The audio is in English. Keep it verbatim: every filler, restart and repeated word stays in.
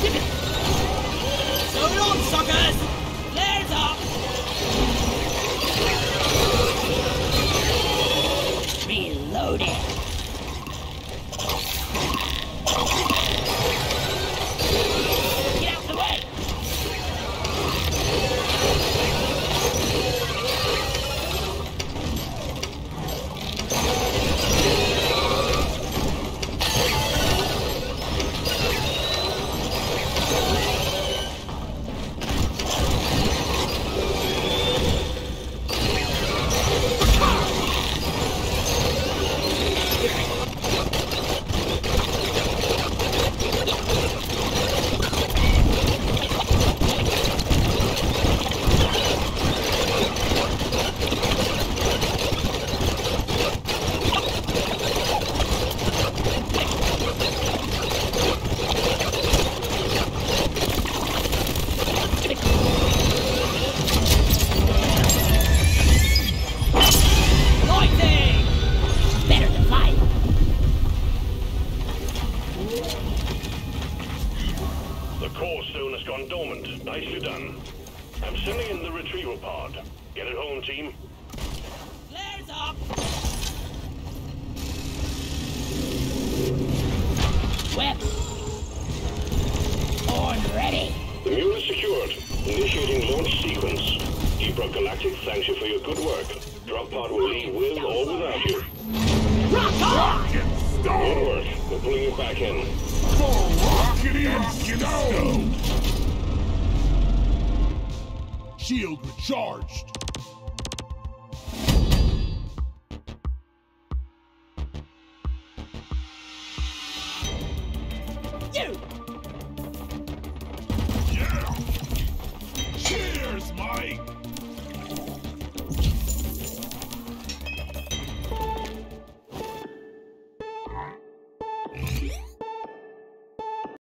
So long, suckers! Flares up! Reloaded! Get out the way! The core stone has gone dormant. Nicely done. I'm sending in the retrieval pod. Get it home, team. Flares up! Whip! Horn ready! The mule is secured. Initiating launch sequence. Deep-Rock Galactic thanks you for your good work. Drop pod will leave with or without you. Rock on! Good work. We're pulling you back in. Rockety stone! Shield recharged. You! Yeah! Cheers, Mike!